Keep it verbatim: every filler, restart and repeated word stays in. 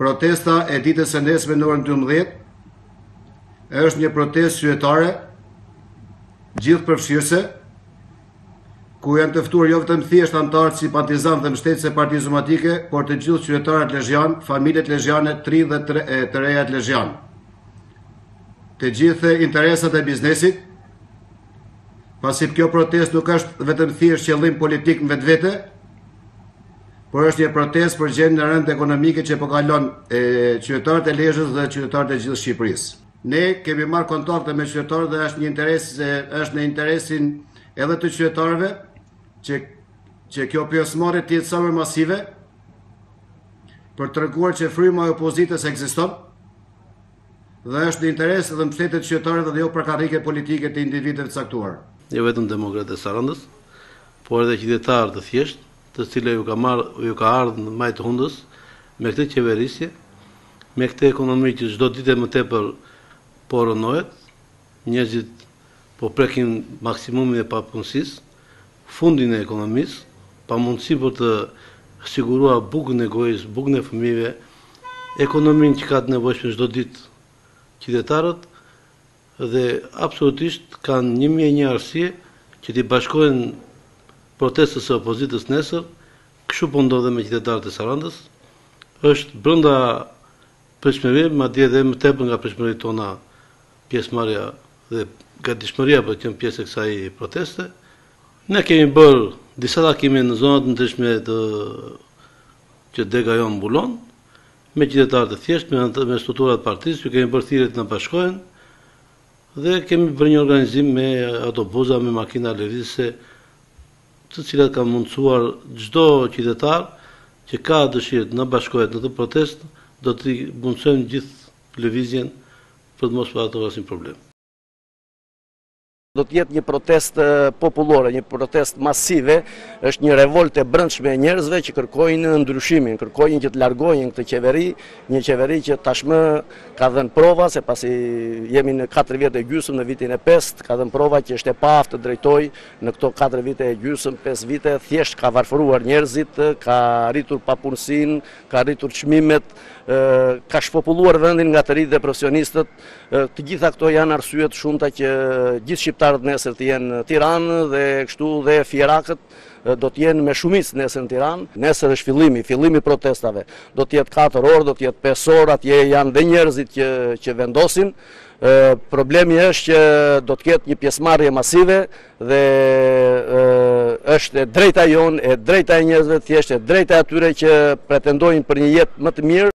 protesta e ditës së nesme në orën dymbëdhjetë është një protestë qytetare, gjithë përfshirëse, ku janë të ftuar jo vetëm thjesht anëtarë simpatizantë dhe mbështetëse e Partisë Demokratike, por të gjithë qytetarët lezhjanë, familjet lezhjane, tri dhe të rejat lezhjanë. Të gjithë interesat e biznesit, pasi kjo protestë nuk është vetëm thjesht qëllim politik në vetvete, por është një protestë për gjendjen në rënd ekonomike që po kalon qytetarët e Lezhës dhe qytetarët e gjithë Shqipërisë. Ne kemi marrë kontakte me qytetarët dhe është një interes, është në interesin edhe të qytetarëve që, që kjo pjesëmarrje të jetë sa më masive për të treguar që fryma e opozitës ekziston dhe është në interes edhe mbështetjet e qytetarëve dhe jo përkarrike politike të individëve të caktuar. Jo vetëm demokratë e Sarandës, por edhe qytetarë të thjeshtë, të cilë ju ka marrë, ju ka ardhur në majtë hundës me këtë qeverisje, me këtë ekonomi që çdo ditë më tepër po rënohet, njerëzit po prekin maksimumin e papunësisë, fundin e ekonomisë, pa mundësi për të siguruar bukën e gojës, bukën e fëmijëve, ekonominë që ka të nevojshme çdo ditë qytetarët, dhe absolutisht kanë një mijë e një arsye që t'i bashkohen protestës së opozitës nesër, kështu po ndodhe me qytetarët e Sarandës, është brenda pritshmërive, madje edhe më tepër nga pritshmëritë tona pjesëmarrja dhe gatishmëria për të qenë pjesë e kësaj proteste. Ne kemi bërë disa takime në zonat ndryshme të që dega jonë mbulon, me qytetarët e thjeshtë, me, me strukturat partisë, që kemi bërë thirrje të na bashkohen dhe kemi bërë një organizim me autobusa, me makina lëvizëse, të cilat kanë mundësuar çdo qytetar që ka dëshirë të na bashkohet në të protestë, do të mundësojmë gjithë lëvizjen për të mos pasur asnjë problem. Do të jetë një protestë popullore, një protestë masive, është një revolte e brendshme e njerëzve që kërkojnë ndryshimin, kërkojnë që të largohen këtë qeveri, një qeveri që tashmë ka dhënë prova, se pasi jemi në katër vjet e gjysmë në vitin e pestë, ka dhënë prova që është e paaftë të drejtojë në këto katër vite e gjysmë, pesë vite, thjesht ka varfëruar njerëzit, ka rritur papunësinë, ka rritur çmimet, ka shpopulluar vendin nga të rinjtë dhe profesionistët. Të gjitha këto janë arsye të shumta që gjithë shqiptarët nesër të jenë në Tiranë dhe kështu dhe fierakët do të jenë me shumicë nesër në Tiranë. Nesër është fillimi, fillimi protestave. Do të jetë katër orë, do të jetë pesë orë, atje janë dhe njerëzit që, që vendosin. E, problemi është që do të ketë një pjesëmarrje masive dhe e, është e drejta jonë, e drejta e njerëzve të thjeshtë, e drejta e atyre që pretendojnë për një jetë më të mirë.